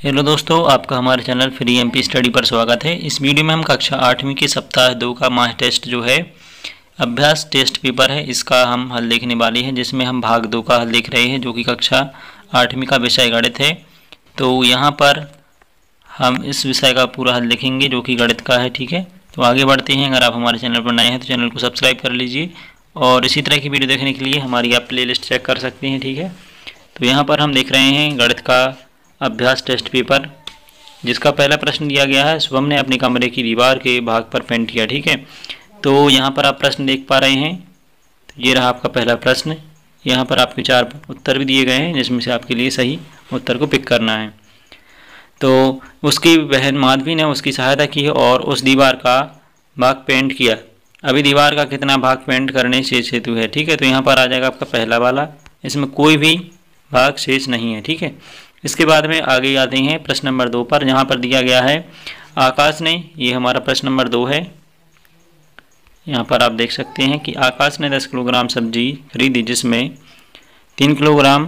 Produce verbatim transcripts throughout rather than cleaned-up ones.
Hello दोस्तों, आपका हमारे चैनल फ्री एमपी स्टडी पर स्वागत है। इस वीडियो में हम कक्षा आठवीं के सप्ताह दो का माह टेस्ट जो है अभ्यास टेस्ट पेपर है, इसका हम हल देखने वाले हैं, जिसमें हम भाग दो का हल देख रहे हैं जो कि कक्षा आठवीं का विषय गणित है। तो यहाँ पर हम इस विषय का पूरा हल देखेंगे जो कि गणित का है। ठीक है, तो आगे बढ़ते हैं। अगर आप हमारे चैनल पर नए हैं तो चैनल को सब्सक्राइब कर लीजिए और इसी तरह की वीडियो देखने के लिए हमारी आप प्ले लिस्ट चेक कर सकते हैं। ठीक है, तो यहाँ पर हम देख रहे हैं गणित का अभ्यास टेस्ट पेपर, जिसका पहला प्रश्न दिया गया है, शुभम ने अपने कमरे की दीवार के भाग पर पेंट किया। ठीक है, तो यहाँ पर आप प्रश्न देख पा रहे हैं। तो ये रहा आपका पहला प्रश्न। यहाँ पर आपके चार उत्तर भी दिए गए हैं, जिसमें से आपके लिए सही उत्तर को पिक करना है। तो उसकी बहन माधवी ने उसकी सहायता की और उस दीवार का भाग पेंट किया। अभी दीवार का कितना भाग पेंट करने शेष हेतु है। ठीक है, तो यहाँ पर आ जाएगा आपका पहला वाला, इसमें कोई भी भाग शेष नहीं है। ठीक है, इसके बाद में आगे आते हैं प्रश्न नंबर दो पर, जहाँ पर दिया गया है आकाश ने, ये हमारा प्रश्न नंबर दो है। यहाँ पर आप देख सकते हैं कि आकाश ने दस किलोग्राम सब्जी खरीदी, जिसमें तीन किलोग्राम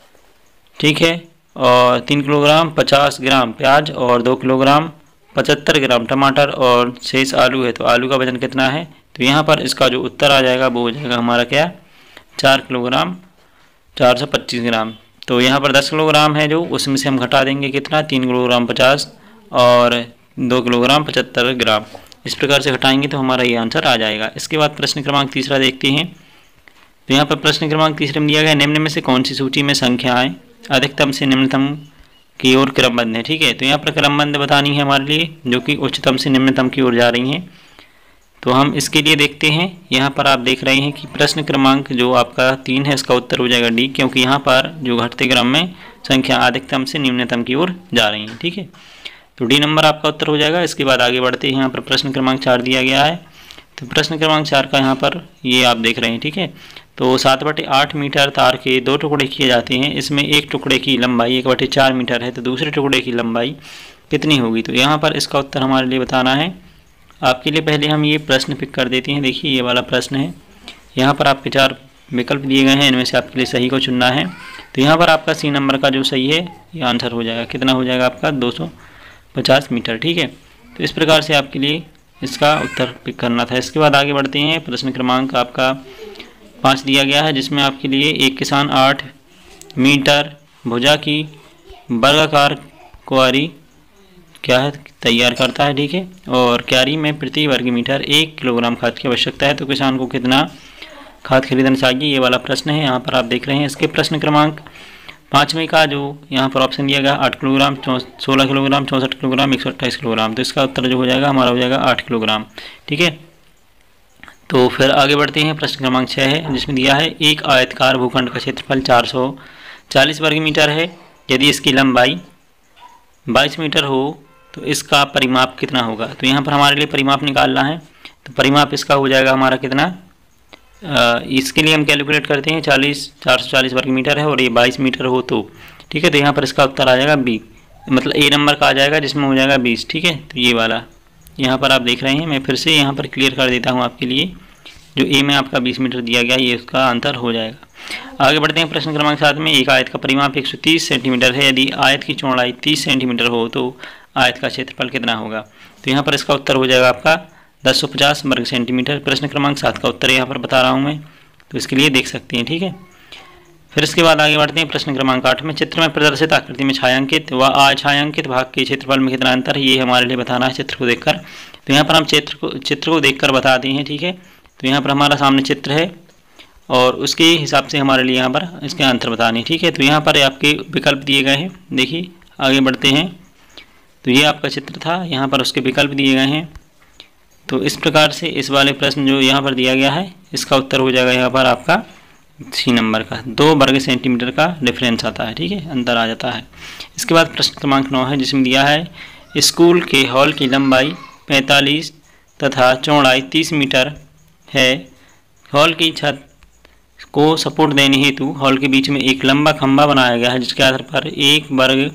ठीक है और तीन किलोग्राम पचास ग्राम प्याज और दो किलोग्राम पचहत्तर ग्राम टमाटर और शेष आलू है। तो आलू का वजन कितना है? तो यहाँ पर इसका जो उत्तर आ जाएगा वो हो जाएगा हमारा क्या, चार किलोग्राम चार सौ पच्चीस ग्राम। तो यहाँ पर दस किलोग्राम है जो, उसमें से हम घटा देंगे कितना, तीन किलोग्राम पचास और दो किलोग्राम पचहत्तर ग्राम। इस प्रकार से घटाएंगे तो हमारा ये आंसर आ जाएगा। इसके बाद प्रश्न क्रमांक तीसरा देखते हैं। तो यहाँ पर प्रश्न क्रमांक तीसरे में दिया गया, निम्न में से कौन सी सूची में संख्याएं अधिकतम से निम्नतम की ओर क्रमबद्ध है। ठीक है, तो यहाँ पर क्रमबद्ध बतानी है हमारे लिए, जो कि उच्चतम से निम्नतम की ओर जा रही हैं। तो हम इसके लिए देखते हैं। यहाँ पर आप देख रहे हैं कि प्रश्न क्रमांक जो आपका तीन है, इसका उत्तर हो जाएगा डी, क्योंकि यहाँ पर जो घटते क्रम में संख्या अधिकतम से निम्नतम की ओर जा रही है। ठीक है, तो डी नंबर आपका उत्तर हो जाएगा। इसके बाद आगे बढ़ते हैं। यहाँ पर प्रश्न क्रमांक चार दिया गया है। तो प्रश्न क्रमांक चार का यहाँ पर ये आप देख रहे हैं। ठीक है, तो सात बटे आठ मीटर तार के दो टुकड़े किए जाते हैं। इसमें एक टुकड़े की लंबाई एक बटे चार मीटर है, तो दूसरे टुकड़े की लंबाई कितनी होगी? तो यहाँ पर इसका उत्तर हमारे लिए बताना है। आपके लिए पहले हम ये प्रश्न पिक कर देते हैं। देखिए, ये वाला प्रश्न है। यहाँ पर आपके चार विकल्प दिए गए हैं, इनमें से आपके लिए सही को चुनना है। तो यहाँ पर आपका सी नंबर का जो सही है, ये आंसर हो जाएगा। कितना हो जाएगा आपका? दो सौ पचास मीटर। ठीक है, तो इस प्रकार से आपके लिए इसका उत्तर पिक करना था। इसके बाद आगे बढ़ते हैं। प्रश्न क्रमांक आपका पाँच दिया गया है, जिसमें आपके लिए एक किसान आठ मीटर भुजा की वर्गाकार कुआरी क्या है तैयार करता है। ठीक है, और क्यारी में प्रति वर्ग मीटर एक किलोग्राम खाद की आवश्यकता है, तो किसान को कितना खाद खरीदना चाहिए, ये वाला प्रश्न है। यहाँ पर आप देख रहे हैं। इसके प्रश्न क्रमांक पाँचवें का जो यहाँ पर ऑप्शन दिया गया, आठ किलोग्राम सोलह किलोग्राम चौंसठ किलोग्राम एक सौ अट्ठाईस किलोग्राम, तो इसका उत्तर जो हो जाएगा हमारा हो जाएगा आठ किलोग्राम। ठीक है, तो फिर आगे बढ़ते हैं। प्रश्न क्रमांक छः है, जिसमें दिया है एक आयतकार भूखंड का क्षेत्रफल चार सौ चालीस वर्ग मीटर है। यदि इसकी लंबाई बाईस मीटर हो तो इसका परिमाप कितना होगा? तो यहाँ पर हमारे लिए परिमाप निकालना है। तो परिमाप इसका हो जाएगा हमारा कितना, आ, इसके लिए हम कैलकुलेट करते हैं। चालीस चार सौ चालीस वर्ग मीटर है और ये बाईस मीटर हो तो ठीक है, तो यहाँ पर इसका उत्तर आ जाएगा बी, मतलब ए नंबर का आ जाएगा, जिसमें हो जाएगा बीस। ठीक है, तो ये वाला यहाँ पर आप देख रहे हैं। मैं फिर से यहाँ पर क्लियर कर देता हूँ आपके लिए। जो ए में आपका बीस मीटर दिया गया, ये उसका आंसर हो जाएगा। आगे बढ़ते हैं। प्रश्न क्रमांक सात में, एक आयत का परिमाप एक सौ तीस सेंटीमीटर है। यदि आयत की चौड़ाई तीस सेंटीमीटर हो तो आयत का क्षेत्रफल कितना होगा? तो यहाँ पर इसका उत्तर हो जाएगा आपका दस सौ पचास वर्ग सेंटीमीटर। प्रश्न क्रमांक सात का उत्तर यहाँ पर बता रहा हूँ मैं, तो इसके लिए देख सकते हैं। ठीक है, फिर इसके बाद आगे बढ़ते हैं। प्रश्न क्रमांक आठ में, चित्र में प्रदर्शित आकृति में छायांकित व अछायांकित भाग के क्षेत्रफल में कितना अंतर है, ये हमारे लिए बताना है चित्र को देखकर। तो यहाँ पर हम चित्र को चित्र को देखकर बताते हैं। ठीक है, तो यहाँ पर हमारा सामने चित्र है और उसके हिसाब से हमारे लिए यहाँ पर इसके आंसर बताने। ठीक है, तो यहाँ पर आपके विकल्प दिए गए हैं। देखिए, आगे बढ़ते हैं। तो ये आपका चित्र था, यहाँ पर उसके विकल्प दिए गए हैं। तो इस प्रकार से इस वाले प्रश्न जो यहाँ पर दिया गया है, इसका उत्तर हो जाएगा यहाँ पर आपका सी नंबर का, दो वर्ग सेंटीमीटर का डिफरेंस आता है। ठीक है, अंतर आ जाता है। इसके बाद प्रश्न क्रमांक नौ है, जिसमें दिया है स्कूल के हॉल की लंबाई पैंतालीस तथा चौड़ाई तीस मीटर है। हॉल की छत को सपोर्ट देने हेतु हॉल के बीच में एक लंबा खंभा बनाया गया है, जिसके आधार पर एक वर्ग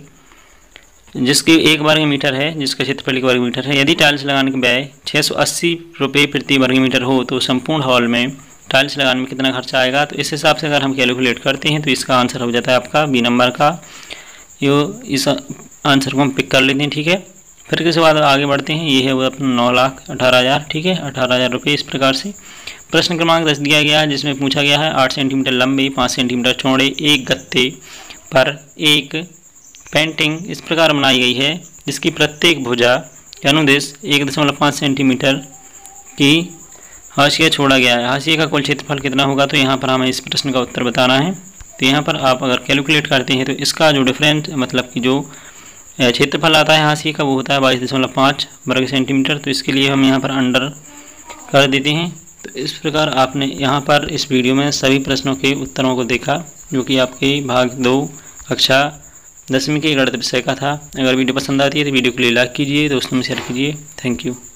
जिसकी एक वर्ग मीटर है, जिसका क्षेत्रफल एक वर्ग मीटर है। यदि टाइल्स लगाने का व्यय छः सौ अस्सी रुपये प्रति वर्ग मीटर हो तो संपूर्ण हॉल में टाइल्स लगाने में कितना खर्चा आएगा? तो इस हिसाब से अगर हम कैलकुलेट करते हैं तो इसका आंसर हो जाता है आपका बी नंबर का। यो इस आंसर को हम पिक कर लेते हैं। ठीक है, फिर इसके बाद आगे बढ़ते हैं। ये है वो अपना नौ लाख अठारह हज़ार ठीक है, अठारह हज़ार रुपये। इस प्रकार से प्रश्न क्रमांक दस दिया गया है, जिसमें पूछा गया है आठ सेंटीमीटर लंबे पाँच सेंटीमीटर चौड़े एक गत्ते पर एक पेंटिंग इस प्रकार बनाई गई है जिसकी प्रत्येक भुजा के अनुदेश एक दशमलव पाँच सेंटीमीटर की हाशिया छोड़ा गया है। हाशिए का कुल क्षेत्रफल कितना होगा, तो यहाँ पर हमें इस प्रश्न का उत्तर बताना है। तो यहाँ पर आप अगर कैलकुलेट करते हैं तो इसका जो डिफरेंस मतलब कि जो क्षेत्रफल आता है हाशिए का वो होता है बाईस दशमलव पाँच वर्ग सेंटीमीटर। तो इसके लिए हम यहाँ पर अंडर कर देते हैं। तो इस प्रकार आपने यहाँ पर इस वीडियो में सभी प्रश्नों के उत्तरों को देखा जो कि आपके भाग दो कक्षा दसवीं के गणित विषय का था। अगर वीडियो पसंद आती है तो वीडियो को लिए लाइक कीजिए, दोस्तों में शेयर कीजिए। Thank you.